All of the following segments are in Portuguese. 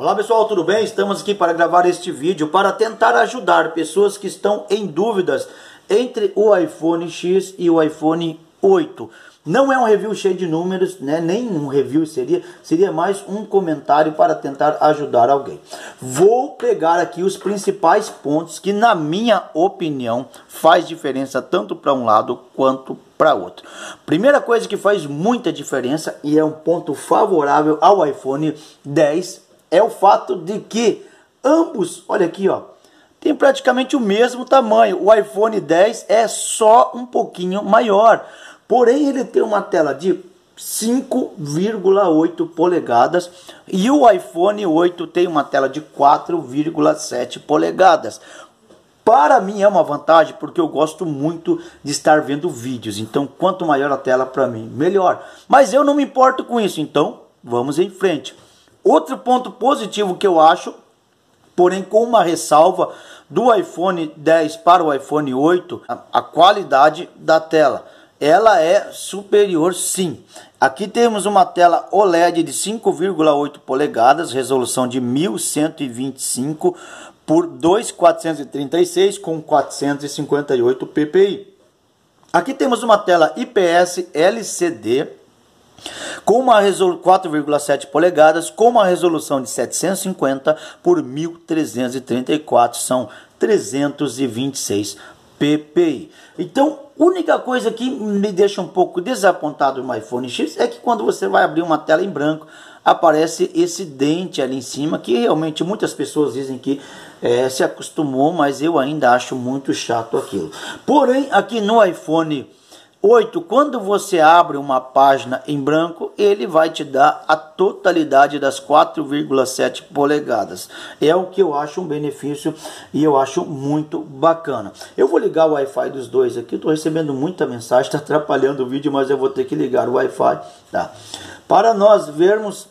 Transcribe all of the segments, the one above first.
Olá pessoal, tudo bem? Estamos aqui para gravar este vídeo para tentar ajudar pessoas que estão em dúvidas entre o iPhone X e o iPhone 8. Não é um review cheio de números, né? Nem um review seria mais um comentário para tentar ajudar alguém. Vou pegar aqui os principais pontos que, na minha opinião, faz diferença tanto para um lado quanto para outro. Primeira coisa que faz muita diferença e é um ponto favorável ao iPhone 10 é o fato de que ambos, olha aqui, ó, tem praticamente o mesmo tamanho. O iPhone 10 é só um pouquinho maior. Porém, ele tem uma tela de 5,8 polegadas e o iPhone 8 tem uma tela de 4,7 polegadas. Para mim é uma vantagem porque eu gosto muito de estar vendo vídeos. Então, quanto maior a tela para mim, melhor. Mas eu não me importo com isso, então vamos em frente. Outro ponto positivo que eu acho, porém com uma ressalva, do iPhone 10 para o iPhone 8, a qualidade da tela. Ela é superior sim. Aqui temos uma tela OLED de 5,8 polegadas, resolução de 1125 por 2436 com 458 ppi. Aqui temos uma tela IPS LCD com uma 4,7 polegadas com uma resolução de 750 por 1334, são 326 ppi. Então, única coisa que me deixa um pouco desapontado no iPhone X é que quando você vai abrir uma tela em branco, aparece esse dente ali em cima, que realmente muitas pessoas dizem que se acostumou, mas eu ainda acho muito chato aquilo. Porém, aqui no iPhone 8, quando você abre uma página em branco, ele vai te dar a totalidade das 4,7 polegadas. É o que eu acho um benefício e eu acho muito bacana. Eu vou ligar o Wi-Fi dos dois aqui, estou recebendo muita mensagem, está atrapalhando o vídeo, mas eu vou ter que ligar o Wi-Fi, tá? Para nós vermos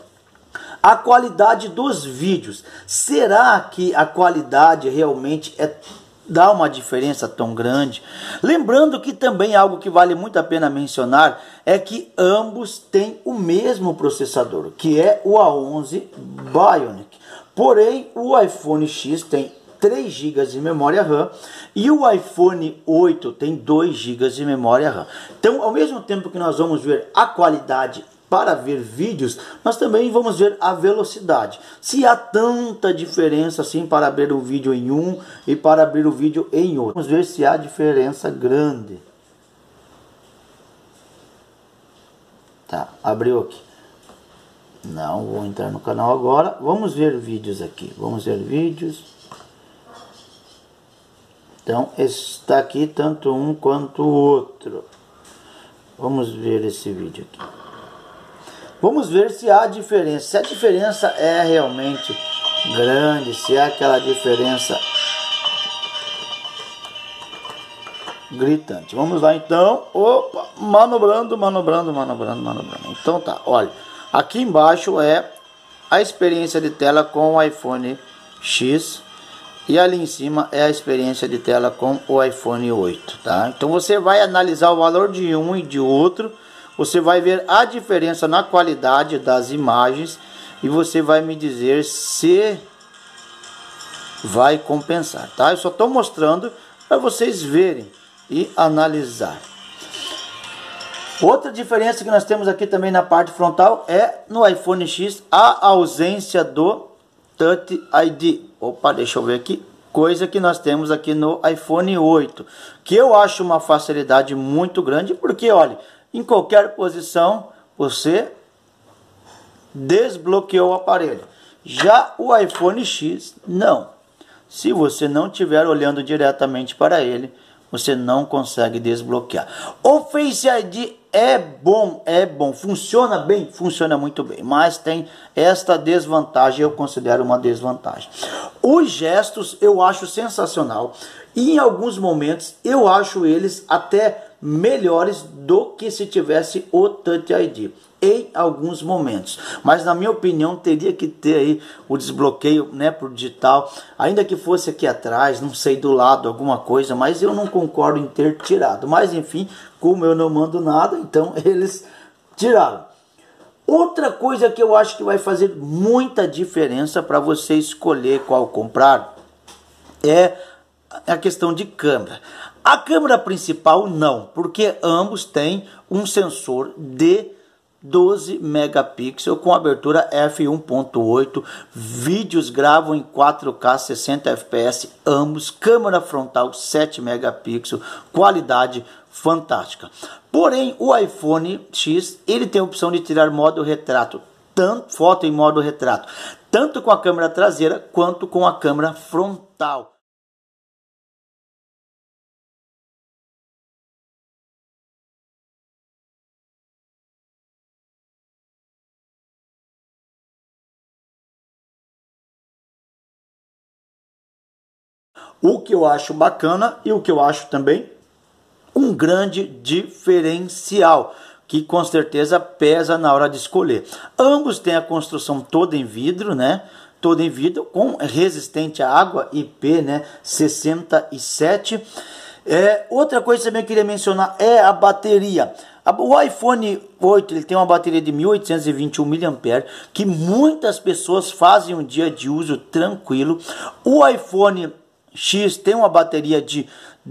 a qualidade dos vídeos. Será que a qualidade realmente dá uma diferença tão grande? Lembrando que também algo que vale muito a pena mencionar é que ambos têm o mesmo processador, que é o A11 Bionic. Porém, o iPhone X tem 3 GB de memória RAM e o iPhone 8 tem 2 GB de memória RAM. Então, ao mesmo tempo que nós vamos ver a qualidade para ver vídeos, nós também vamos ver a velocidade. Se há tanta diferença assim para abrir o vídeo em um e para abrir o vídeo em outro. Vamos ver se há diferença grande. Tá, abriu aqui. Não, vou entrar no canal agora. Vamos ver vídeos aqui. Vamos ver vídeos. Então, está aqui tanto um quanto o outro. Vamos ver esse vídeo aqui. Vamos ver se há diferença. Se a diferença é realmente grande, se é aquela diferença gritante. Vamos lá então. Opa, manobrando. Então tá, olha. Aqui embaixo é a experiência de tela com o iPhone X. E ali em cima é a experiência de tela com o iPhone 8, tá? Então você vai analisar o valor de um e de outro. Você vai ver a diferença na qualidade das imagens e você vai me dizer se vai compensar, tá? Eu só estou mostrando para vocês verem e analisar. Outra diferença que nós temos aqui também na parte frontal é no iPhone X a ausência do Touch ID. Opa, deixa eu ver aqui. Coisa que nós temos aqui no iPhone 8, que eu acho uma facilidade muito grande, porque olha, em qualquer posição você desbloqueou o aparelho. Já o iPhone X não. Se você não estiver olhando diretamente para ele, você não consegue desbloquear. O Face ID é bom, funciona bem, funciona muito bem, mas tem esta desvantagem, eu considero uma desvantagem. Os gestos eu acho sensacional e em alguns momentos eu acho eles até melhores do que se tivesse o Touch ID em alguns momentos, mas na minha opinião teria que ter aí o desbloqueio, né, por digital, ainda que fosse aqui atrás, não sei, do lado alguma coisa, mas eu não concordo em ter tirado, mas enfim, como eu não mando nada, então eles tiraram. Outra coisa que eu acho que vai fazer muita diferença para você escolher qual comprar é a questão de câmera. A câmera principal não, porque ambos têm um sensor de 12 megapixels com abertura f1.8, vídeos gravam em 4K 60 fps, ambos, câmera frontal 7 megapixels, qualidade fantástica. Porém, o iPhone X, ele tem a opção de tirar modo retrato, tanto foto em modo retrato, tanto com a câmera traseira quanto com a câmera frontal. O que eu acho bacana e o que eu acho também um grande diferencial, que com certeza pesa na hora de escolher. Ambos têm a construção toda em vidro, né? Toda em vidro, com resistente à água, IP, né? 67. Outra coisa que eu também queria mencionar é a bateria. O iPhone 8 ele tem uma bateria de 1821 mAh, que muitas pessoas fazem um dia de uso tranquilo. O iPhone X tem uma bateria de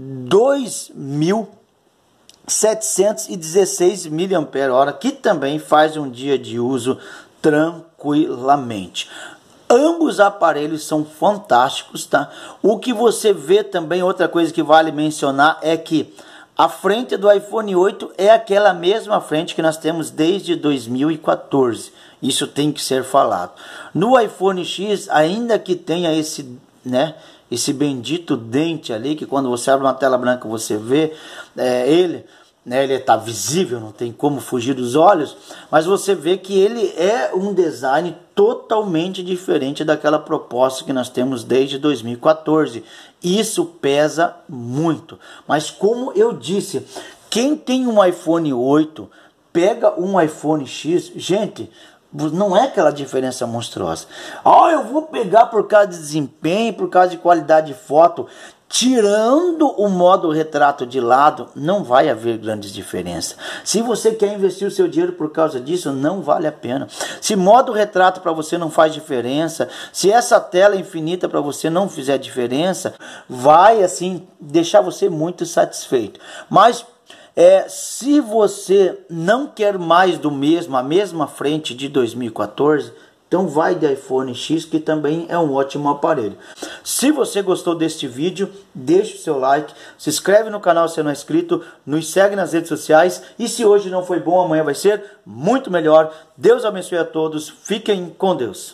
2.716 mAh, que também faz um dia de uso tranquilamente. Ambos aparelhos são fantásticos, tá? O que você vê também, outra coisa que vale mencionar é que a frente do iPhone 8 é aquela mesma frente que nós temos desde 2014. Isso tem que ser falado. No iPhone X, ainda que tenha esse, né, esse bendito dente ali, que quando você abre uma tela branca você vê ele está visível, não tem como fugir dos olhos, mas você vê que ele é um design totalmente diferente daquela proposta que nós temos desde 2014. Isso pesa muito, mas como eu disse, quem tem um iPhone 8, pega um iPhone X, gente, não é aquela diferença monstruosa. Eu vou pegar por causa de desempenho, por causa de qualidade de foto. Tirando o modo retrato de lado, não vai haver grandes diferenças. Se você quer investir o seu dinheiro por causa disso, não vale a pena. Se modo retrato para você não faz diferença, se essa tela infinita para você não fizer diferença, vai assim deixar você muito satisfeito. Mas se você não quer mais do mesmo, a mesma frente de 2014, então vai de iPhone X, que também é um ótimo aparelho. Se você gostou deste vídeo, deixe o seu like, se inscreve no canal se não é inscrito, nos segue nas redes sociais, e se hoje não foi bom, amanhã vai ser muito melhor. Deus abençoe a todos, fiquem com Deus.